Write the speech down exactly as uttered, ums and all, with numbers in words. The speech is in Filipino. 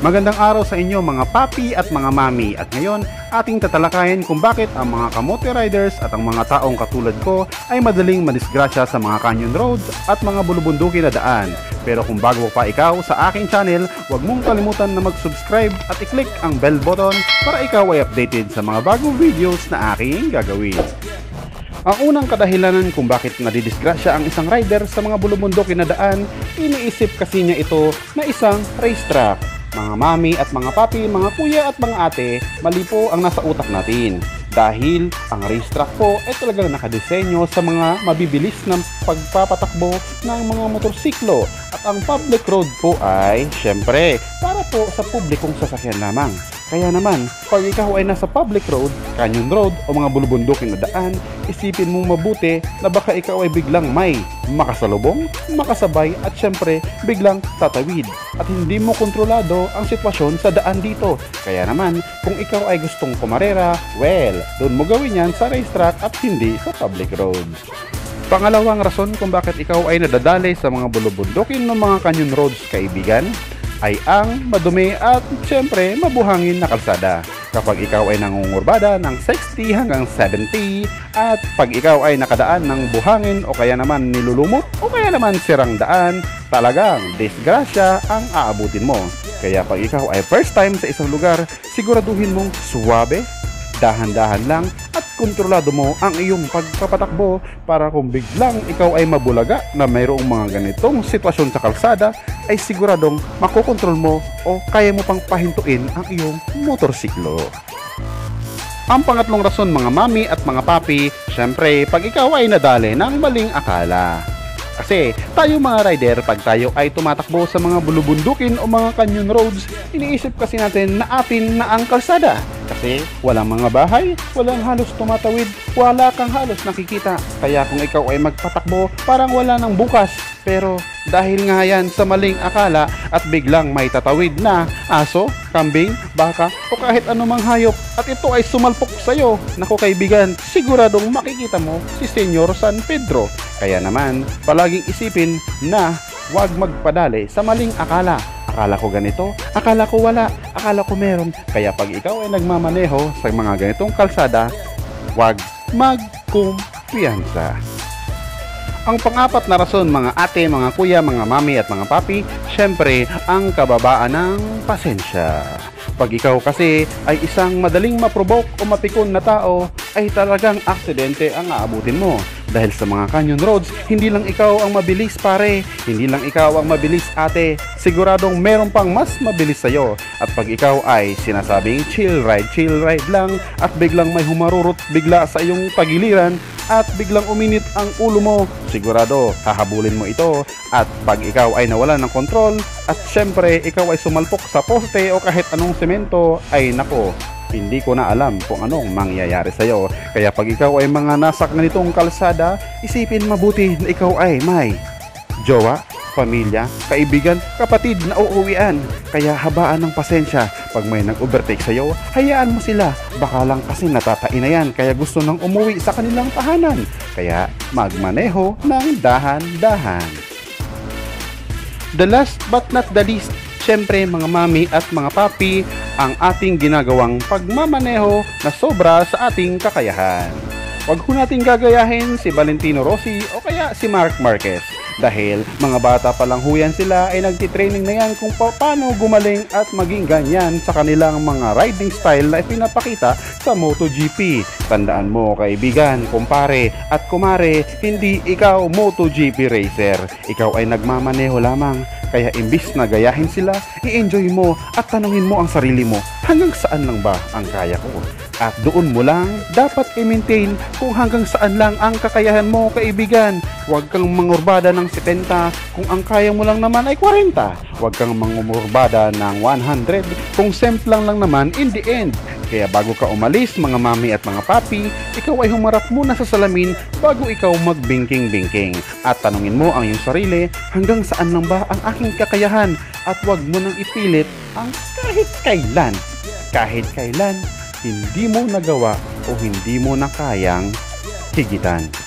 Magandang araw sa inyo mga papi at mga mami, at ngayon ating tatalakayin kung bakit ang mga kamote riders at ang mga taong katulad ko ay madaling madisgrasya sa mga canyon roads at mga bulubundukin na daan. Pero kung bago pa ikaw sa aking channel, huwag mong kalimutan na mag-subscribe at i-click ang bell button para ikaw ay updated sa mga bagong videos na aking gagawin. Ang unang kadahilanan kung bakit nadidisgrasya ang isang rider sa mga bulubundukin na daan, iniisip kasi niya ito na isang racetrack. Mga mami at mga papi, mga kuya at mga ate, mali po ang nasa utak natin. Dahil ang racetrack po ay talagang nakadesenyo sa mga mabibilis ng pagpapatakbo ng mga motorsiklo. At ang public road po ay, syempre, para po sa publikong sasakyan lamang. Kaya naman, pag ikaw ay nasa public road, canyon road o mga bulubundukin na daan, isipin mong mabuti na baka ikaw ay biglang may makasalubong, makasabay at syempre biglang tatawid. At hindi mo kontrolado ang sitwasyon sa daan dito. Kaya naman, kung ikaw ay gustong kumarera, well, doon mo gawin yan sa racetrack at hindi sa public road. Pangalawang rason kung bakit ikaw ay nadadali sa mga bulubundukin ng mga canyon roads, kaibigan, ay ang madumi at syempre mabuhangin na kalsada. Kapag ikaw ay nangungurbada ng sixty hanggang seventy at pag ikaw ay nakadaan ng buhangin o kaya naman nilulumot o kaya naman sirang daan, talagang disgrasya ang aabutin mo. Kaya pag ikaw ay first time sa isang lugar, siguraduhin mong suwabe, dahan-dahan lang at kontrolado mo ang iyong pagpapatakbo para kung biglang ikaw ay mabulaga na mayroong mga ganitong sitwasyon sa kalsada, ay siguradong makokontrol mo o kaya mo pang pahintuin ang iyong motorsiklo. Ang pangatlong rason mga mami at mga papi, syempre pag ikaw ay nadali ng maling akala. Kasi tayo mga rider, pag tayo ay tumatakbo sa mga bulubundukin o mga canyon roads, iniisip kasi natin na atin na ang kalsada. Kasi walang mga bahay, walang halos tumatawid, wala kang halos nakikita. Kaya kung ikaw ay magpatakbo, parang wala nang bukas. Pero dahil nga yan sa maling akala at biglang may tatawid na aso, kambing, baka o kahit anumang hayop at ito ay sumalpok sa'yo, naku kaibigan, siguradong makikita mo si Senyor San Pedro. Kaya naman, palaging isipin na huwag magpadali sa maling akala. Akala ko ganito, akala ko wala, akala ko meron. Kaya pag ikaw ay nagmamaneho sa mga ganitong kalsada, huwag magkumpiyansa. Ang pang-apat na rason mga ate, mga kuya, mga mami at mga papi, syempre ang kababaan ng pasensya. Pag ikaw kasi ay isang madaling maprovoke o mapikon na tao, ay talagang aksidente ang aabutin mo. Dahil sa mga canyon roads, hindi lang ikaw ang mabilis pare, hindi lang ikaw ang mabilis ate, siguradong meron pang mas mabilis sa'yo. At pag ikaw ay sinasabing chill ride, chill ride lang at biglang may humarurot bigla sa iyong tagiliran at biglang uminit ang ulo mo, sigurado hahabulin mo ito. At pag ikaw ay nawala ng kontrol at syempre ikaw ay sumalpok sa poste o kahit anong semento, ay nako, hindi ko na alam kung anong mangyayari sa'yo. Kaya pag ikaw ay mga nasa ganitong kalsada, isipin mabuti na ikaw ay may jowa, pamilya, kaibigan, kapatid na uuwian. Kaya habaan ng pasensya. Pag may nag-overtake sa'yo, hayaan mo sila. Baka lang kasi natatain na yan, kaya gusto nang umuwi sa kanilang tahanan. Kaya magmaneho ng dahan-dahan. The last but not the least, syempre mga mami at mga papi, ang ating ginagawang pagmamaneho na sobra sa ating kakayahan. Huwag ho nating gagayahin si Valentino Rossi o kaya si Marc Marquez. Dahil mga bata pa lang huyan sila ay nagtitraining na yan kung paano gumaling at maging ganyan sa kanilang mga riding style na ipinapakita sa MotoGP. Tandaan mo kaibigan, kumpare at kumare, hindi ikaw MotoGP racer. Ikaw ay nagmamaneho lamang. Kaya imbis na gayahin sila, i-enjoy mo at tanungin mo ang sarili mo, hanggang saan lang ba ang kaya ko? At doon mo lang dapat i-maintain kung hanggang saan lang ang kakayahan mo kaibigan. Huwag kang mangurbada ng setenta kung ang kaya mo lang naman ay forty. Huwag kang mangurbada ng one hundred kung semplang lang naman in the end. Kaya bago ka umalis mga mami at mga papi, ikaw ay humarap muna sa salamin bago ikaw magbingking-bingking. At tanungin mo ang iyong sarili, hanggang saan lang ba ang aking kakayahan? At huwag mo nang ipilit ang kahit kailan. Kahit kailan, hindi mo nagawa o hindi mo na kayang higitan.